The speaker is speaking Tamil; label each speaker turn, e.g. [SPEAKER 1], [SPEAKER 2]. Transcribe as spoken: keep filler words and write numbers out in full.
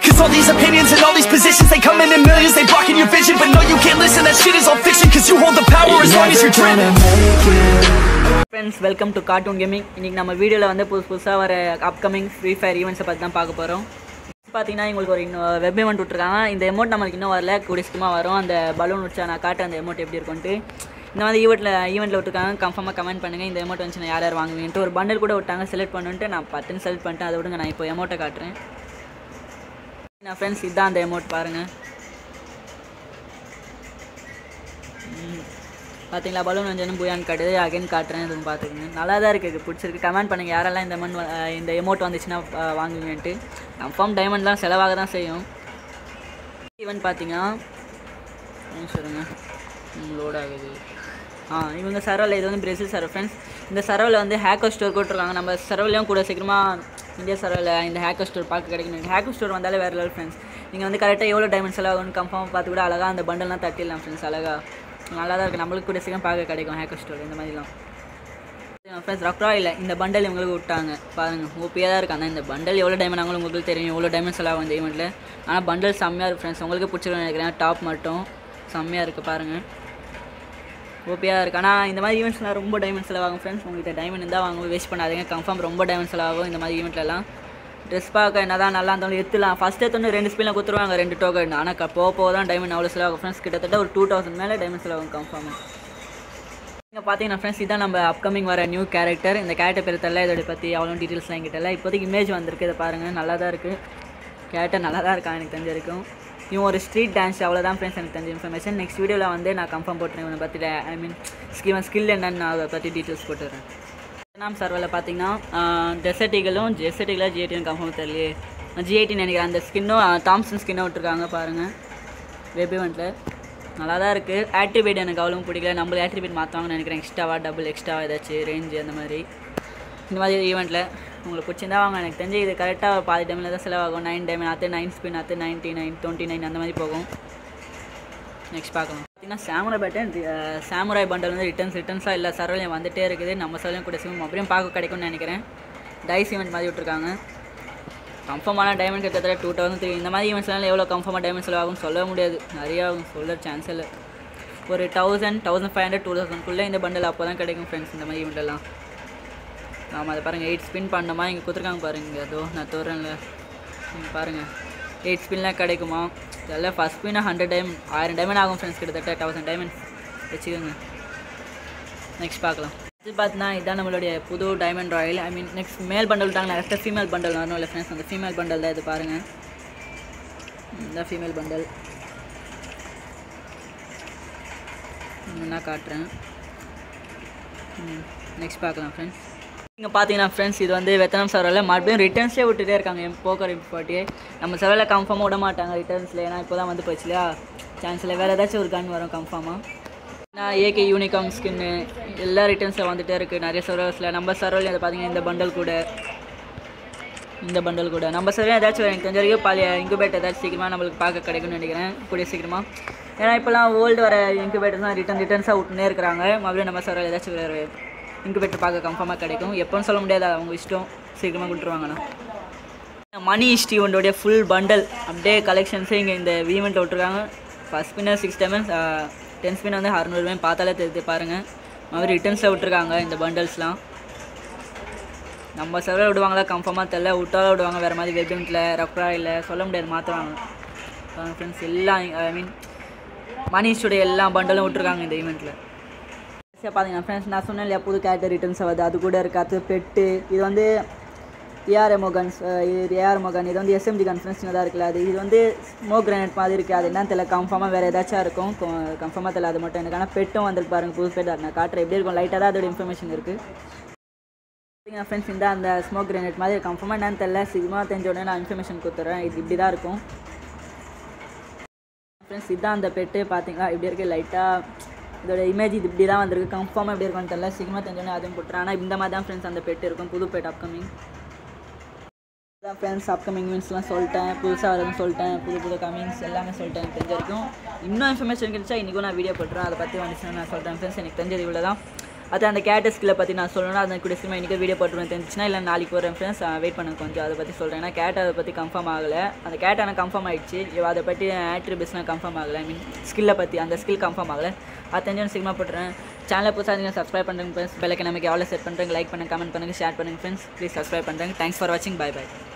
[SPEAKER 1] Cause all these opinions and all these positions, they come in in millions, they blocking your vision. But no, you can't listen, that shit is all fiction. Cause you hold the power as long as you're driven.
[SPEAKER 2] Friends, welcome to Cartoon Gaming. இன்னைக்கு நம்ம வீடியோல வந்து புதுசு புதுசா வர அப்கமிங் ஃப்ரீ ஃபயர் ஈவெண்ட்ஸை பற்றி தான் பார்க்க போகிறோம். பார்த்தீங்கன்னா உங்களுக்கு ஒரு இன்னும் வெப் ஈவெண்ட் விட்டுருக்காங்க. இந்த எமௌண்ட் நம்மளுக்கு இன்னும் வரல, கூடிய சீக்கிரமாக வரும். அந்த பலூன் வச்சா நான் காட்டுறேன் அந்த எமௌண்ட் எப்படி இருக்குன்ட்டு. இந்த மாதிரி ஈவெண்ட்டில் ஈவெண்ட்டில் விட்டுருக்காங்க. கன்ஃபார்மாக கமெண்ட் பண்ணுங்கள் இந்த எமௌண்ட் வந்துச்சு நான் யார் யார் வாங்குவீங்கன்ட்டு. ஒரு பண்டல் கூட விட்டாங்க, செலக்ட் பண்ணுன்ட்டு நான் பட்டுன்னு செலக்ட் பண்ணிட்டேன். அதை விடுங்க, நான் இப்போ எமௌண்ட்டை காட்டுறேன். நான் ஃப்ரெண்ட்ஸ் இதுதான் அந்த எமௌண்ட் பாருங்கள். பார்த்தீங்களா, பலூன் வஞ்சனும் புயான்னு காட்டுது. அகைன் காட்டுறேன், இதுவும் பார்த்துக்கோங்க. நல்லா தான் இருக்குது, பிடிச்சிருக்கு. கமெண்ட் பண்ணுங்கள் யாரெல்லாம் இந்த மண் இந்த எமௌண்ட் வந்துச்சுன்னா வாங்குவீங்கன்ட்டு. கன்ஃபார்ம் டைமண்ட்லாம் செலவாக தான் செய்யும். ஈவெண்ட் பார்த்தீங்கன்னா சொல்லுங்க லோட் ஆகுது. ஆ இவங்க சர்வரில் இது வந்து பிரேசில் சர்வர் ஃப்ரெண்ட்ஸ். இந்த சர்வரில் வந்து ஹேக்கர் ஸ்டோர் போட்டுருக்காங்க. நம்ம சர்வர்லேயும் கூட சீக்கிரமாக இந்தியா சர்வரில் இந்த ஹேக்கர் ஸ்டோர் பார்க்க கிடைக்கும். ஹேக்கர் ஸ்டோர் வந்தாலே வேறு லெவல் ஃப்ரெண்ட்ஸ். நீங்கள் வந்து கரெக்டாக எவ்வளோ டைமண்ட் செலவாகும்னு கன்ஃபார்ம் பார்த்து கூட அழகாக அந்த பண்டல்லாம் தட்டிடலாம் ஃப்ரெண்ட்ஸ். அழகாக நல்லா தான் இருக்குது. நம்மளுக்கு கூட சீக்கிரம் பார்க்க கிடைக்கும் ஹேக்கர் ஸ்டோர் இந்த மாதிரிலாம் ஃப்ரெண்ட்ஸ். ராக்ரா இல்லை இந்த பண்டல் இவங்களுக்கு விட்டாங்க பாருங்கள், ஓபியாக தான் இருக்காங்க. இந்த பண்டல் எவ்வளோ டைமண்ட் ஆகும் உங்களுக்கு தெரியும், எவ்வளோ டைமண்ட் செலவாகும் இந்த ஈவெண்ட்டில். ஆனால் பண்டல் செம்மையாக இருக்குது ஃப்ரெண்ட்ஸ், உங்களுக்கு பிடிச்சிருக்குன்னு நினைக்கிறேன். டாப் மட்டும் செம்மையாக இருக்குது பாருங்கள், ஓபியாக இருக்குது. ஆனால் இந்த மாதிரி ஈவெண்ட்ஸ்லாம் ரொம்ப டைமண்ட் செலவாகும் ஃப்ரெண்ட்ஸ். உங்கள்கிட்ட டைமண்ட் இருந்தால் வாங்க, வேஸ்ட் பண்ணாதீங்க. கன்ஃபார்ம் ரொம்ப டைமண்ட் செலவாகும் இந்த மாதிரி ஈவெண்ட்லலாம். ட்ரெஸ் பார்க்க என்ன தான் நல்லா இருந்தாலும் எடுத்துலாம். ஃபஸ்ட் எடுத்து ரெண்டு ஸ்பின்னில் கொடுத்துருவாங்க, ரெண்டு டோக்கன். ஆனால் போக போக தான் டைமண்ட் அவ்வளோ செலவாகும் ஃப்ரெண்ட்ஸ். கிட்டத்தட்ட ஒரு டூ தௌசண்ட் மேலே டைமண்ட் செலவாகும் கன்ஃபார்மாக. நீங்கள் பார்த்தீங்கன்னா ஃப்ரெண்ட்ஸ் இதான் நம்ம அப்கமிங் வர நியூ கேரக்டர். இந்த கேரக்டர் பேர் தெரியல, இதோட பற்றி அவ்வளோ டீட்டெயில்ஸ்லாம் என்கிட்ட இல்லை. இப்போதைக்கு இமேஜ் வந்திருக்கு, இதை பாருங்கள். நல்லா தான் இருக்குது கேரக்டர், நல்லா தான் இருக்கான் எனக்கு தெரிஞ்சிருக்கும். இவன் ஒரு ஸ்ட்ரீட் டான்ஸ், அவ்வளோதான் ஃப்ரெண்ட்ஸ் எனக்கு தெரிஞ்ச இன்ஃபர்மேஷன். நெக்ஸ்ட் வீடியோவில் வந்து நான் கன்ஃபார்ம் போட்டுறேன் இவனை பற்றி. ஐ மீன் ஸ்கில் ஸ்கில் என்னன்னு நான் அதை பற்றி டீட்டெயில்ஸ் போட்டுறேன். நாம் சர்வரில் பார்த்தீங்கன்னா டெசர்ட்டிகளும் ஜெசர்ட்டிகளா ஜிஐடின்னு கன்ஃபார்ம் தெரியலையே, ஜிஐடின்னு நினைக்கிறேன். அந்த ஸ்கின்னும் தாம்சன் ஸ்கின்னும் விட்டுருக்காங்க பாருங்கள் வெப் ஈவெண்ட்டில். நல்லா தான் இருக்குது. ஆக்டிவேட் எனக்கு அவ்வளோ பிடிக்கல. நம்மளுக்கு ஆக்டிவேட் மாற்றுவாங்கன்னு நினைக்கிறேன். எக்ஸ்ட்ராவாக டபுள் எக்ஸ்ட்ராவாக ஏதாச்சும் ரேஞ்சு அந்த மாதிரி இந்த மாதிரி ஈவெண்ட்டில் உங்களுக்கு பிடிச்சிருந்தா வாங்க. எனக்கு தெரிஞ்சு இது கரெக்டாக பாதி டைமில் தான் செலவாகும். நைன் டைம் ஆற்று நைன் ஸ்பின் ஆற்று நைன்ட்டி நைன் டுவெண்ட்டி நைன் அந்த மாதிரி போகும். நெக்ஸ்ட் பார்க்கலாம். பார்த்தீங்கன்னா சாமுராய் பேட்டன் சாமுராய் பண்டல் வந்து ரிட்டர்ன்ஸ் ரிட்டர்ன்ஸாக இல்லை சர்வலையும் வந்துகிட்டே இருக்குது. நம்ம சர்வலையும் கூட சிம் அப்படியும் பார்க்க கிடைக்கும்னு நினைக்கிறேன். டைஸ் ஈவெண்ட் மாதிரி விட்டுருக்காங்க. கன்ஃபார்மான டைமண்ட் கிட்டத்தட்ட டூ தௌசண்ட் த்ரீ இந்த மாதிரி ஈவெண்ட்ஸ்லாம் எவ்வளோ கன்ஃபார்மாக டைமண்ட் செலவாகும் சொல்ல முடியாது. நிறையா சொல்ல சான்ஸ் இல்லை. ஒரு thousand thousand five hundred two தௌசண்ட்குள்ளே இந்த பண்டல் அப்போ தான் கிடைக்கும் ஃப்ரெண்ட்ஸ் இந்த மாதிரி ஈவெண்ட்லாம். ஆமாம் அதை பாருங்கள், எயிட் ஸ்பின் பண்ணணுமா இங்கே கொடுத்துருக்காங்க பாருங்கள். அதோ நான் தோறேன்ல பாருங்கள், எயிட் ஸ்பின்லாம் கிடைக்குமா. இதெல்லாம் ஃபஸ்ட் ஸ்பின்னா ஹண்ட்ரட் டைமண்ட் ஆயிரம் டைமண்ட் ஆகும் ஃப்ரெண்ட்ஸ். கிட்டத்தட்ட தௌசண்ட் டைமண்ட்ஸ் வச்சுக்கோங்க. நெக்ஸ்ட் பார்க்கலாம். இது பார்த்தீங்கன்னா இதான் நம்மளுடைய புது diamond royale. I mean next male bundle விட்டாங்க, நெக்ஸ்ட்டு ஃபீமேல் பண்டல் வரணும் இல்லை ஃப்ரெண்ட்ஸ். அந்த ஃபீமேல் பண்டல் தான் இது பாருங்கள். இந்த ஃபீமேல் பண்டல் நான் காட்டுறேன். நெக்ஸ்ட் பார்க்கலாம் ஃப்ரெண்ட்ஸ். நீங்கள் பார்த்தீங்கன்னா ஃப்ரெண்ட்ஸ் இது வந்து வெத்தனம் சர்வரில் மறுபடியும் ரிட்டர்ன்ஸே விட்டுட்டே இருக்காங்க. என் போக்கர் இம்பார்ட்டியே நம்ம சர்வரில் கன்ஃபார்மாக விட மாட்டாங்க ரிட்டர்ன்ஸில். ஏன்னா இப்போ தான் வந்து போச்சு இல்லையா, சான்ஸில் வேறு ஏதாச்சும் ஒரு கன் வரும் கன்ஃபார்மாக. ஏன்னா ஏகே யூனிகார்ன் ஸ்கின்னு எல்லா ரிட்டர்ன்ஸில் வந்துகிட்டே இருக்குது நிறைய சர்வர்ஸில். நம்ம சர்வரில் அதை பார்த்தீங்கன்னா இந்த பண்டல் கூட இந்த பண்டல் கூட நம்ம சர்வரில் ஏதாச்சும் எனக்கு தெரிஞ்ச வரைக்கும் பழைய இன்குபேட் ஏதாச்சும் சீக்கிரமாக நம்மளுக்கு பார்க்க கிடைக்கும்னு நினைக்கிறேன் கூடிய சீக்கிரமாக. ஏன்னா இப்போலாம் ஓல்டு வர இன்குபேட்டர் தான் ரிட்டன் ரிட்டர்ன்ஸாக விட்டுனே இருக்கிறாங்க. மறுபடியும் நம்ம சர்வரில் ஏதாச்சும் வேறு இன்குபேட்டர் பார்க்க கன்ஃபார்மாக கிடைக்கும். எப்போன்னு சொல்ல முடியாது, அவங்க இஷ்டம், சீக்கிரமாக கொடுத்துருவாங்கண்ணா. மணி ஹிஸ்ட் ஈவெண்ட்டோடைய ஃபுல் பண்டல் அப்படியே கலெக்ஷன்ஸே இங்கே இந்த ஈவெண்ட்டில் விட்டுருக்காங்க. First spinner six diamonds, ten spin வந்து அறுநூறுவாயும் பார்த்தாலே தெரிஞ்சு பாருங்கள். மாதிரி ரிட்டர்ன்ஸில் விட்டுருக்காங்க இந்த பண்டல்ஸ்லாம். நம்ம சர்வர் விடுவாங்களா கன்ஃபார்மாக தெரியல, விட்டாலும் விடுவாங்க வேறு மாதிரி வெப் ஈவெண்ட்டில் ரஃப்ரா இல்லை சொல்ல முடியாது, மாற்றுவாங்க ஃப்ரெண்ட்ஸ். எல்லாம் ஐ மீன் மணி ஹிஸ்டோடைய எல்லா பண்டலும் விட்டுருக்காங்க இந்த ஈவெண்ட்டில். பார்த்தீங்கன்னா ஃப்ரெண்ட்ஸ் நான் சொன்னேன் இல்லையா புது கேரக்டர் ரிட்டர்ன்ஸ் ஆகுது, அது கூட இருக்காது பெட்டு. இது வந்து ஏஆர்எம்ஓ கன்ஸ், இது ஏஆர்எம்ஓ கன். இது வந்து எஸ்எம்ஜி கன் ஃப்ரெண்ட்ஸ் சின்னதாக இருக்குல்ல, அது இது வந்து ஸ்மோக் கிரானைட் மாதிரி இருக்குது. அது என்னன்னு தெரியல, கன்ஃபார்மாக வேறு ஏதாச்சும் இருக்கும் கன்ஃபார்மாக தெரியல. அது மட்டும் எனக்கு ஆனால் பெட்டும் வந்துருக்கு பாருங்கள் புது பெட். நான் காட்டுறேன் எப்படி இருக்கும், லைட்டாக தான் அதோட இன்ஃபர்மேஷன் இருக்குது. பார்த்தீங்கன்னா ஃப்ரெண்ட்ஸ் இந்த அந்த ஸ்மோக் கிரானைட் மாதிரி கன்ஃபார்மாக என்னன்னு தெரியல, சீக்கிரமாக தெரிஞ்ச உடனே நான் இன்ஃபர்மேஷன் கொடுத்துட்றேன். இது இப்படி தான் இருக்கும் ஃப்ரெண்ட்ஸ். இதுதான் அந்த பெட்டு பார்த்தீங்களா இப்படி இருக்குது லைட்டாக. இதோட இமேஜ் இது இப்படி தான் வந்திருக்கு, கன்ஃபார்மாக எப்படி இருக்கும்னு தெரியல, சீக்கிரமாக தெரிஞ்சோன்னே அதுவும் போட்டுறேன். ஆனால் இந்த மாதிரி தான் ஃப்ரெண்ட்ஸ் அந்த பெட் இருக்கும், புது பெட் அப்கமிங் தான் ஃப்ரெண்ட்ஸ். அப்கமிங் மீன்ஸ்லாம் சொல்லிட்டேன், புதுசாக வரதுன்னு சொல்லிட்டேன், புது புது கமிங்ஸ் எல்லாமே சொல்லிட்டேன். தெரிஞ்சிருக்கும் இன்னும் இன்ஃபர்மேஷன் கிடைச்சா இன்றைக்கும் நான் வீடியோ போட்டுறேன், அதை பற்றி வந்துச்சுன்னா நான் சொல்கிறேன் ஃப்ரெண்ட்ஸ். எனக்கு தெரிஞ்சது இவ்வளோ தான். அது அந்த கேரக்டர் ஸ்கில்லை பற்றி நான் சொல்லணும்னா அதை கூட சினிமா இன்றைக்கி வீடியோ போட்டுருவேன் தெரிஞ்சுச்சுன்னா இல்லை நாளைக்கு போகிறேன் ஃப்ரெண்ட்ஸ் வெயிட் பண்ணுங்க கொஞ்சம் அதை பற்றி சொல்கிறேன். ஏன்னா கேரக்டர் அதை பற்றி கன்ஃபார்ம் ஆகலை, அந்த கேரக்டர் ஆனால் கன்ஃபார்ம் ஆகிடுச்சு, அதை பற்றி ஆட்ரிபியூட்ஸ்லாம் கன்ஃபார்ம் ஆகலை, ஐ மீன் ஸ்கில்லை பற்றி அந்த ஸ்கில் கன்ஃபார்ம் ஆகலை. அது தெரிஞ்சு சினிமா போட்டுறேன். சேனலை புதுசாக நீங்கள் சப்ஸ்கிரைப் பண்ணுறேங்க ஃப்ரெண்ட்ஸ், பெல்லைக்கன் நமக்கு எவ்வளோ செட் பண்ணுறேங்க, லைக் பண்ணுங்கள், கமெண்ட் பண்ணுங்கள், ஷேர் பண்ணுங்கள் ஃப்ரெண்ட்ஸ், ப்ளீஸ் சப்ஸ்கிரைப் பண்ணுறேங்க. தேங்க்ஸ் ஃபார் வாட்சிங், பை பை.